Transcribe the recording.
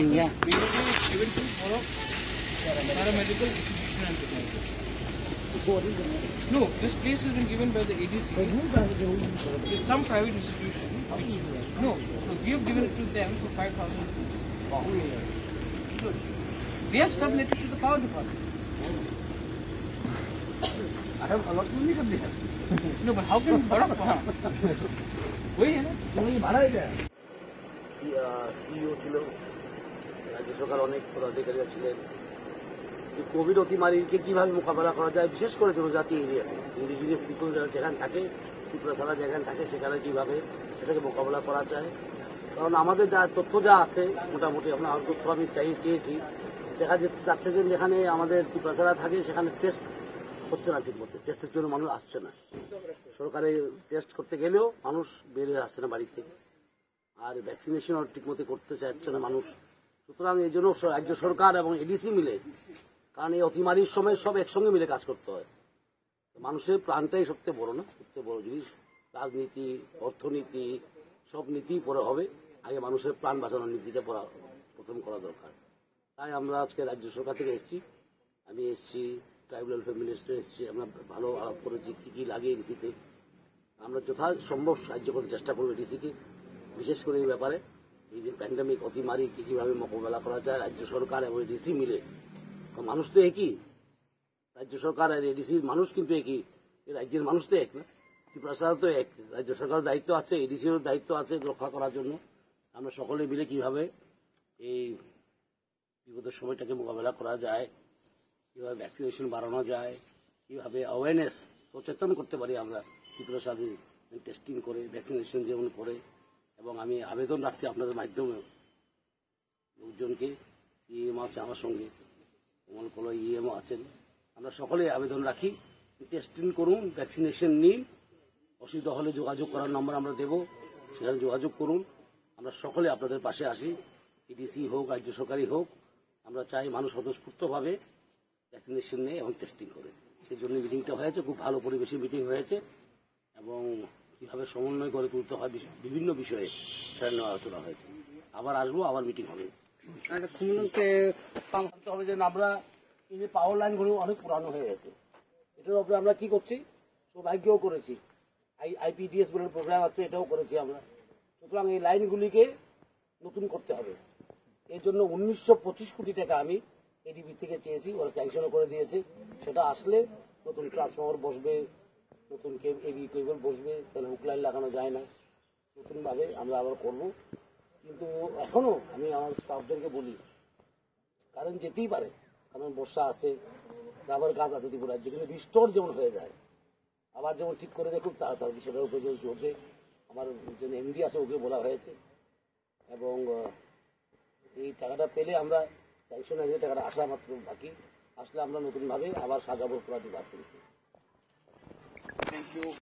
India. Given to for paramedical institution and technology. No, this place has been given by the ADC. It's some private institution. No, we have given it to them for 5,000. Good. They have subletted to the power department. I have a lot of money to be. No, but how can we borrow from? वही है ना, तुम्हें भाड़ा ही क्या? CEO ছিল, রাজ্য সরকার অনেক পদাধিকারীরা ছিলেন। কোভিড অতিমারীকে কিভাবে মোকাবেলা করা যায়, বিশেষ করে জনজাতি এরিয়া ইন্ডিজিনিয়াস পিপল যেখানে থাকে, ত্রিপুরা ছাড়া যেখানে থাকে সেখানে কিভাবে সেটাকে মোকাবেলা করা যায়। কারণ আমাদের যা তথ্য যা আছে মোটামুটি আপনার তথ্য আমি চেয়েছি, দেখা যাচ্ছে যে যেখানে আমাদের ত্রিপুরা ছাড়া থাকে সেখানে টেস্ট হচ্ছে না ঠিক মতো, টেস্টের জন্য মানুষ আসছে না। সরকারে টেস্ট করতে গেলেও মানুষ বের হয়ে আসছে না বাড়ির থেকে, আর ভ্যাকসিনেশনও ঠিক মতো করতে চাইছে না মানুষ। সুতরাং এই জন্য রাজ্য সরকার এবং এডিসি মিলে, কারণ এই অতিমারির সময় সব একসঙ্গে মিলে কাজ করতে হয়। মানুষের প্রাণটাই সবচেয়ে বড় না, সবচেয়ে বড় জিনিস। রাজনীতি, অর্থনীতি সব নীতি পরে হবে, আগে মানুষের প্রাণ বাঁচানোর নীতিটা প্রথম করা দরকার। তাই আমরা আজকে রাজ্য সরকার থেকে এসেছি, আমি এসেছি, ট্রাইবাল ওয়েলফেয়ার মিনিস্টার এসেছি, আমরা ভালো আলাপ করেছি কী কী লাগে এডিসিতে। আমরা যথাসম্ভব সাহায্য করতে চেষ্টা করবো এডিসিকে, বিশেষ করে এই ব্যাপারে এই যে প্যান্ডামিক অতিমারি কীভাবে মোকাবেলা করা যায় রাজ্য সরকার এবং এডিসি মিলে। মানুষ তো একই, রাজ্য সরকার আর এডিসির মানুষ কিন্তু একই, রাজ্যের মানুষ তো এক না, ত্রিপুরা তো এক। রাজ্য সরকারের দায়িত্ব আছে, এডিসিরও দায়িত্ব আছে রক্ষা করার জন্য। আমরা সকলে মিলে কিভাবে এই বিপদের সময়টাকে মোকাবেলা করা যায়, কিভাবে ভ্যাকসিনেশন বাড়ানো যায়, কিভাবে অ্যাওয়ারনেস সচেতন করতে পারি আমরা ত্রিপুরা সাথে টেস্টিং করে ভ্যাকসিনেশন যেমন করে। এবং আমি আবেদন রাখছি আপনাদের মাধ্যমে লোকজনকে, সিএম আছে আমার সঙ্গে, কমল কল ইএমও আছেন, আমরা সকলে আবেদন রাখি, টেস্টিং করুন, ভ্যাকসিনেশন নিন। অসুবিধা হলে যোগাযোগ করার নম্বর আমরা দেব, সেখানে যোগাযোগ করুন। আমরা সকলে আপনাদের পাশে আসি, এডিসি হোক, রাজ্য সরকারি হোক। আমরা চাই মানুষ স্বতঃস্ফূর্তভাবে ভ্যাকসিনেশন নেয় এবং টেস্টিং করে। সেই জন্য মিটিংটা হয়েছে, খুব ভালো পরিবেশে মিটিং হয়েছে এবং কীভাবে সমন্বয় করে তুলতে হয় বিভিন্ন বিষয়ে সেটা নিয়ে আলোচনা হয়েছে। আবার আসবো, আবার মিটিং হবে। হবে যে আমরা এই যে পাওয়ার লাইনগুলো অনেক পুরানো হয়ে গেছে, এটার উপরে আমরা কি করছি, সৌভাগ্যও করেছি, আইপিডিএস বলে প্রোগ্রাম আছে, এটাও করেছি আমরা। সুতরাং এই লাইনগুলিকে নতুন করতে হবে। এর জন্য 1925 কোটি টাকা আমি এডিবি থেকে চেয়েছি, ওরা স্যাংশনও করে দিয়েছে। সেটা আসলে নতুন ট্রান্সফর্মার বসবে, নতুন এবি কেবল বসবে, তাহলে হুক লাইন লাগানো যায় না, নতুনভাবে আমরা আবার করব। কিন্তু এখনও আমি আমার স্টাফদেরকে বলি, কারণ যেতেই পারে, কারণ বর্ষা আছে, রাবার গাছ আছে ত্রিপুরার, যেখানে রিস্টোর যেমন হয়ে যায়, আবার যেমন ঠিক করে দেখুন তাড়াতাড়ি সেটার উপরে যেমন চলবে। আমার একজন এমডি আছে, ওকে বলা হয়েছে। এবং এই টাকাটা পেলে আমরা স্যাংশন হয়ে টাকাটা আসা মাত্র বাকি, আসলে আমরা নতুনভাবে আবার সাজাবো পুরা ডিপার্টমেন্টকে। Thank you.